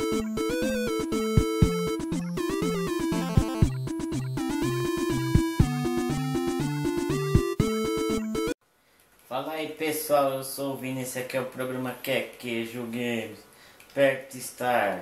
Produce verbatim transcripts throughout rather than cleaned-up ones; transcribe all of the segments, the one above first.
Fala aí pessoal, eu sou o Vini, esse aqui é o programa Quer Queijo Games. Perto Start.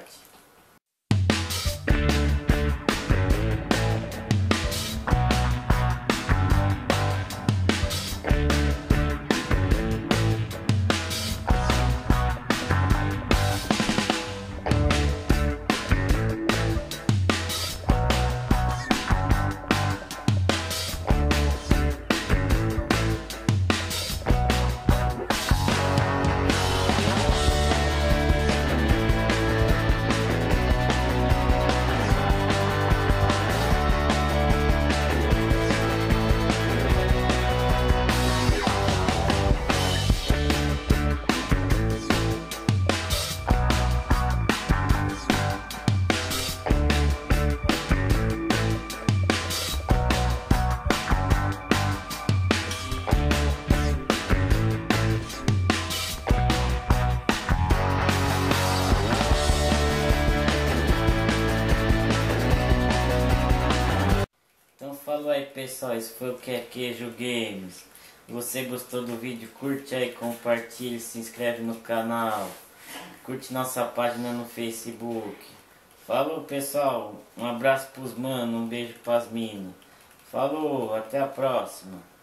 Então falou aí pessoal, esse foi o Quer Queijo Games. Se você gostou do vídeo, curte aí, compartilha, se inscreve no canal, curte nossa página no Facebook. Falou pessoal, um abraço pros manos, um beijo pras minas. Falou, até a próxima.